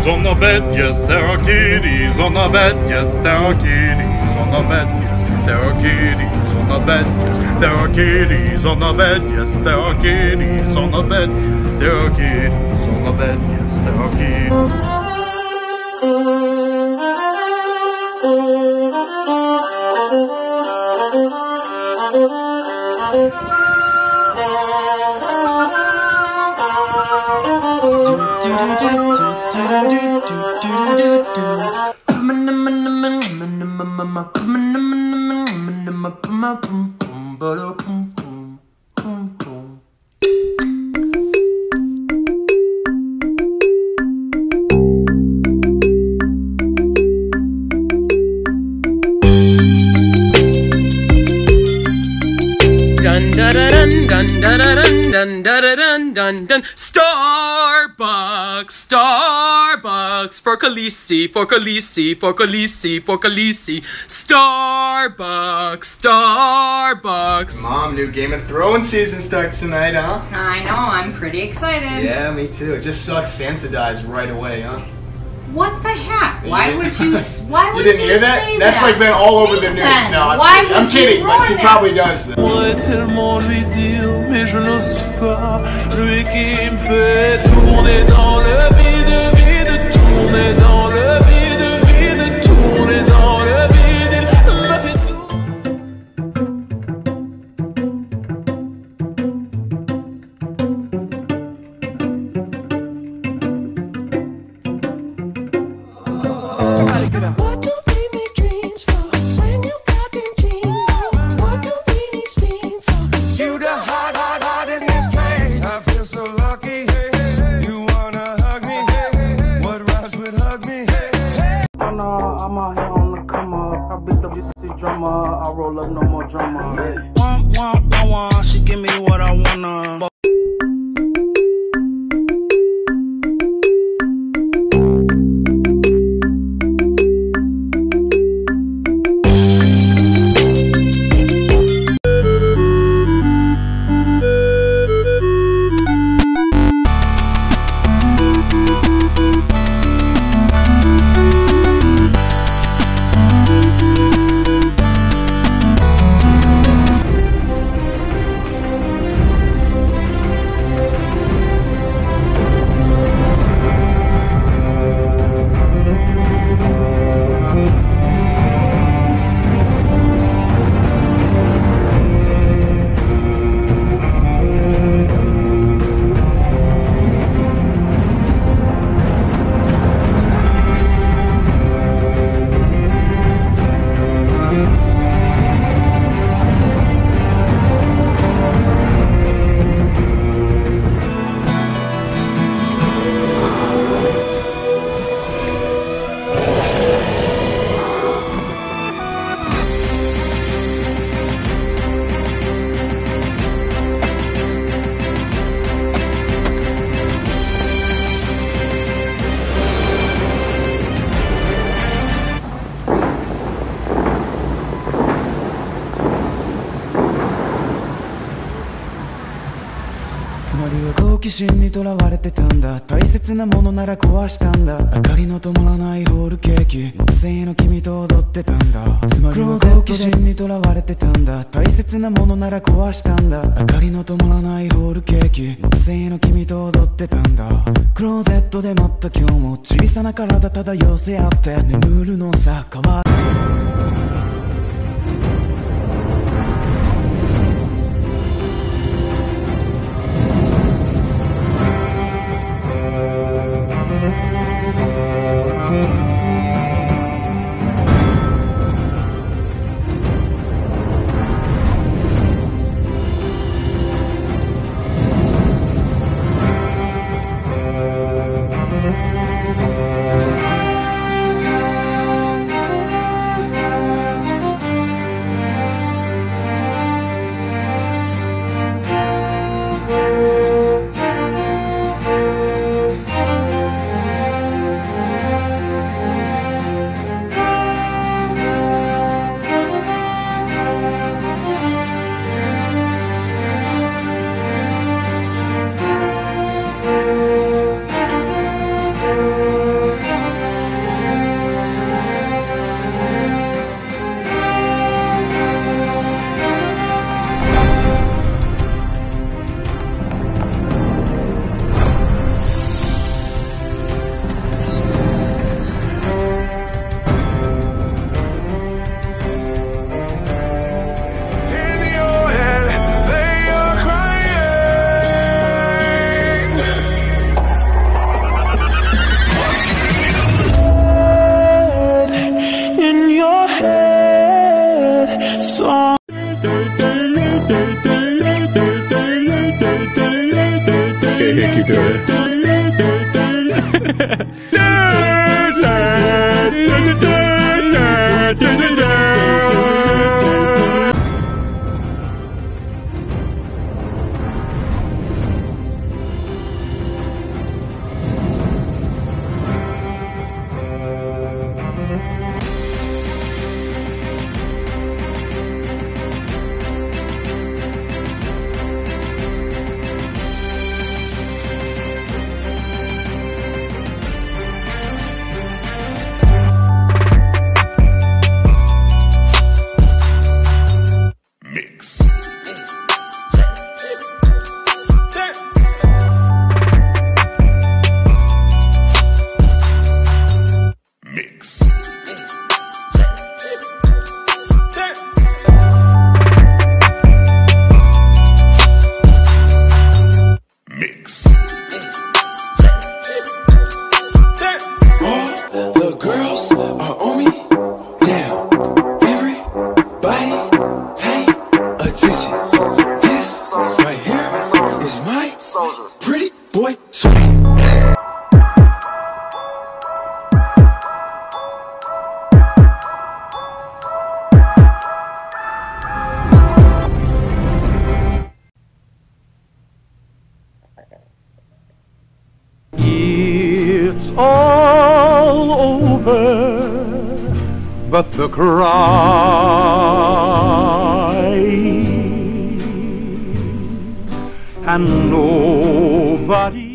kitties on the bed, yes, there are kitties on the bed, yes, there are kitties on the bed, yes, there are kitties on the bed, yes, there are kitties on the bed, yes, there are kitties on the bed, there are kitties on the bed, yes, there are kitties. Starbucks for Khaleesi, for Khaleesi, for Khaleesi, for Khaleesi. Starbucks. Mom, new Game of Thrones season starts tonight, huh? I know, I'm pretty excited. Yeah, me too. It just sucks Sansa dies right away, huh? What the heck? Why would you say that? You didn't hear that? That's like been all over the news. No, I'm kidding, but she probably does that. Tellement lui dire, mais je n'ose pas. Lui qui me fait tourner dans le vide, vide, tourner dans le vide, vide, tourner dans le vide. Il me fait What do they make dreams for when you got them jeans on? What do they steam for? You the hottest in this place. I feel so lucky. You wanna hug me? What rhymes with hug me? I'm out here on the come up. I beat the GCC drummer. I roll up, no more drama. Wah, she give me what I wanna. つまりは好奇心にとらわれてたんだ。大切なものなら壊したんだ。明かりの灯らないホールケーキ、木製の君と踊ってたんだ。つまりは好奇心にとらわれてたんだ。大切なものなら壊したんだ。明かりの灯らないホールケーキ、木製の君と踊ってたんだ。クローゼットで待った今日も小さな体ただ寄せ合って眠るのさ。変わる keep doing it. The girls are on me, down. Everybody pay attention. This right here is my pretty boy swag. It's all over, but the cry, and nobody